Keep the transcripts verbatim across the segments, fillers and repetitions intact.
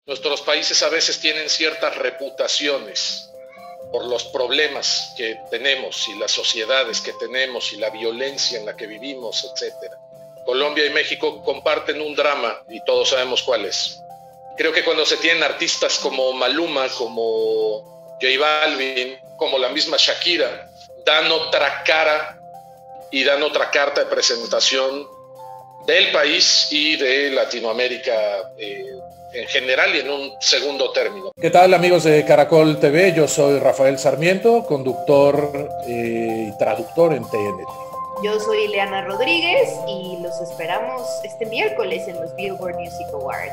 Nuestros países a veces tienen ciertas reputaciones por los problemas que tenemos y las sociedades que tenemos y la violencia en la que vivimos, etcétera. Colombia y México comparten un drama y todos sabemos cuál es. Creo que cuando se tienen artistas como Maluma, como J Balvin, como la misma Shakira, dan otra cara y dan otra carta de presentación del país y de Latinoamérica eh, en general y en un segundo término. ¿Qué tal, amigos de Caracol T V? Yo soy Rafael Sarmiento, conductor eh, y traductor en T N T. Yo soy Ileana Rodríguez y los esperamos este miércoles en los Billboard Music Awards.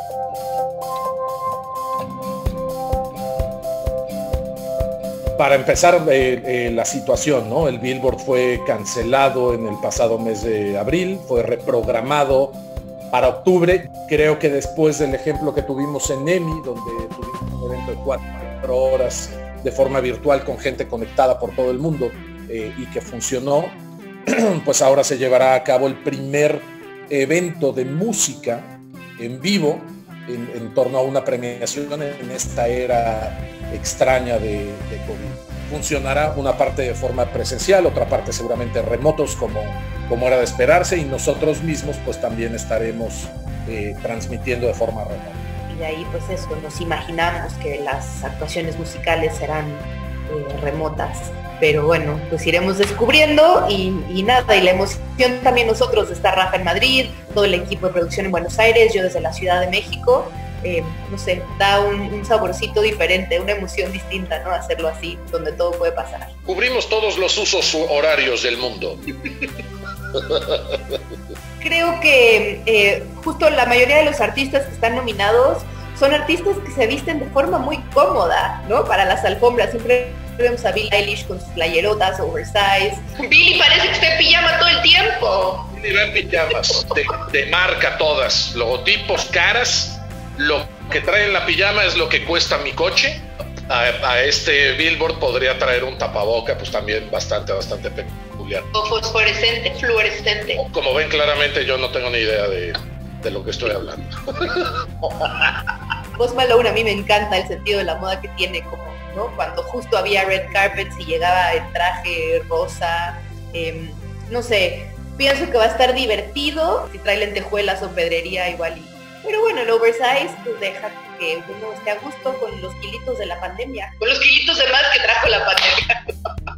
Para empezar, eh, eh, la situación, ¿no? El Billboard fue cancelado en el pasado mes de abril, fue reprogramado para octubre. Creo que después del ejemplo que tuvimos en EMI, donde tuvimos un evento de cuatro horas de forma virtual con gente conectada por todo el mundo eh, y que funcionó, pues ahora se llevará a cabo el primer evento de música en vivo en, en torno a una premiación en esta era extraña de, de COVID. Funcionará una parte de forma presencial, otra parte seguramente remotos como, como era de esperarse, y nosotros mismos pues también estaremos eh, transmitiendo de forma remota. Y de ahí pues eso, nos imaginamos que las actuaciones musicales serán eh, remotas, pero bueno, pues iremos descubriendo y, y nada, y la emoción también nosotros de estar Rafa en Madrid, todo el equipo de producción en Buenos Aires, yo desde la Ciudad de México. Eh, no sé, da un, un saborcito diferente, una emoción distinta, ¿no? Hacerlo así, donde todo puede pasar. Cubrimos todos los usos horarios del mundo. Creo que eh, justo la mayoría de los artistas que están nominados son artistas que se visten de forma muy cómoda, ¿no? Para las alfombras, siempre vemos a Billie Eilish con sus playerotas oversize. Billie parece que está en pijama todo el tiempo. Billie va en pijamas, de, de marca todas, logotipos, caras. Lo que trae en la pijama es lo que cuesta mi coche. A, a este Billboard podría traer un tapaboca, pues también bastante, bastante peculiar. O fosforescente, fluorescente. Como ven claramente, yo no tengo ni idea de, de lo que estoy hablando. Post Malone, a mí me encanta el sentido de la moda que tiene, como, ¿no? Cuando justo había red carpets y llegaba el traje rosa, eh, no sé, pienso que va a estar divertido. Si trae lentejuelas o pedrería igual y... Pero bueno, el oversize pues deja que uno esté a gusto con los kilitos de la pandemia. Con los kilitos de más que trajo la pandemia.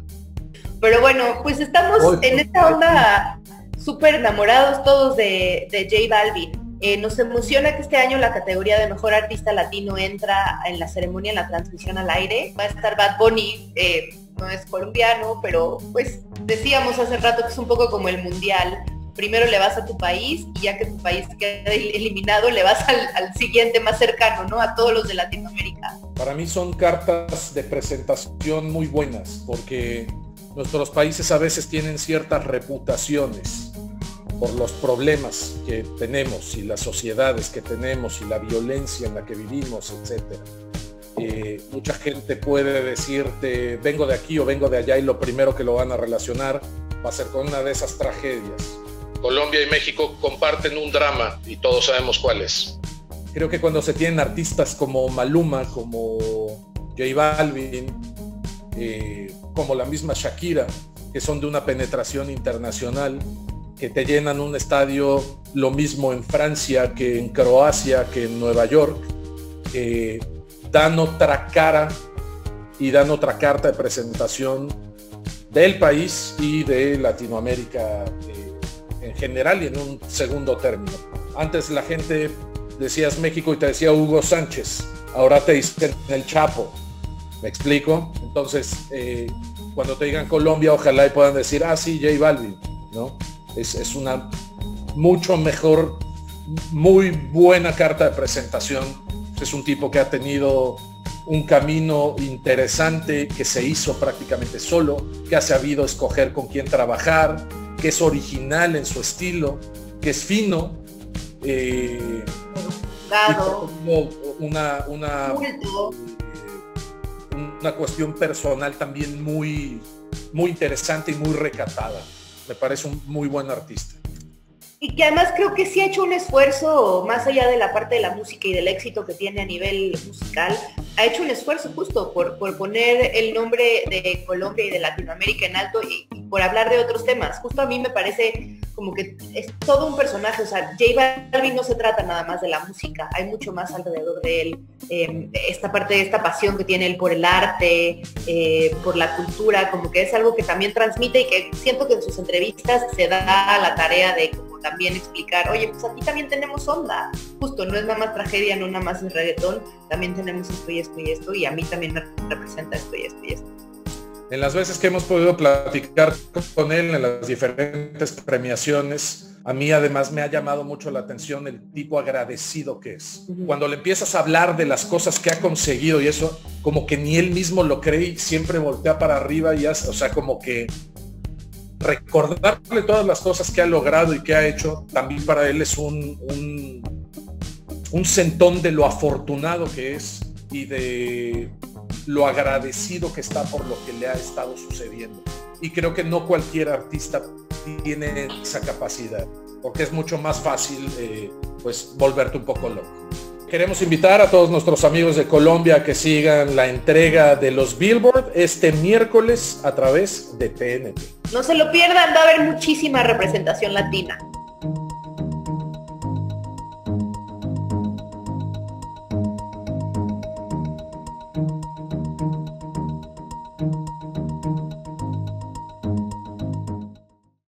Pero bueno, pues estamos Oy, en esta onda súper enamorados todos de, de J Balvin. Eh, nos emociona que este año la categoría de Mejor Artista Latino entra en la ceremonia, en la transmisión al aire. Va a estar Bad Bunny, eh, no es colombiano, pero pues decíamos hace rato que es un poco como el mundial. Primero le vas a tu país y ya que tu país queda eliminado, le vas al, al siguiente más cercano, ¿no? A todos los de Latinoamérica. Para mí son cartas de presentación muy buenas, porque nuestros países a veces tienen ciertas reputaciones por los problemas que tenemos y las sociedades que tenemos y la violencia en la que vivimos, etcétera. Eh, mucha gente puede decirte, vengo de aquí o vengo de allá, y lo primero que lo van a relacionar va a ser con una de esas tragedias. Colombia y México comparten un drama y todos sabemos cuál es. Creo que cuando se tienen artistas como Maluma, como J Balvin, eh, como la misma Shakira, que son de una penetración internacional, que te llenan un estadio, lo mismo en Francia que en Croacia, que en Nueva York, eh, dan otra cara y dan otra carta de presentación del país y de Latinoamérica eh, en general y en un segundo término. Antes la gente decías México y te decía Hugo Sánchez, ahora te dicen el Chapo, ¿me explico? Entonces eh, cuando te digan Colombia, ojalá y puedan decir, ah sí, J Balvin, ¿no? Es, es una mucho mejor, muy buena carta de presentación. Es un tipo que ha tenido un camino interesante, que se hizo prácticamente solo, que ha sabido escoger con quién trabajar, que es original en su estilo, que es fino, eh, una, una, una cuestión personal también muy, muy interesante y muy recatada. Me parece un muy buen artista. Y que además creo que sí ha hecho un esfuerzo, más allá de la parte de la música y del éxito que tiene a nivel musical, ha hecho un esfuerzo justo por, por poner el nombre de Colombia y de Latinoamérica en alto y, y por hablar de otros temas. Justo a mí me parece como que es todo un personaje, o sea, J Balvin no se trata nada más de la música, hay mucho más alrededor de él, eh, esta parte de esta pasión que tiene él por el arte, eh, por la cultura, como que es algo que también transmite y que siento que en sus entrevistas se da la tarea de como también explicar, oye, pues aquí también tenemos onda, justo, no es nada más tragedia, no nada más es reggaetón, también tenemos esto y esto y esto, y a mí también me representa esto y esto y esto. En las veces que hemos podido platicar con él en las diferentes premiaciones, a mí además me ha llamado mucho la atención el tipo agradecido que es. Uh-huh. Cuando le empiezas a hablar de las cosas que ha conseguido y eso, como que ni él mismo lo cree y siempre voltea para arriba y hace, o sea, como que recordarle todas las cosas que ha logrado y que ha hecho, también para él es un, un, un sentón de lo afortunado que es y de lo agradecido que está por lo que le ha estado sucediendo. Y creo que no cualquier artista tiene esa capacidad, porque es mucho más fácil eh, pues volverte un poco loco. Queremos invitar a todos nuestros amigos de Colombia a que sigan la entrega de los Billboard este miércoles a través de T N T. No se lo pierdan, va a haber muchísima representación latina.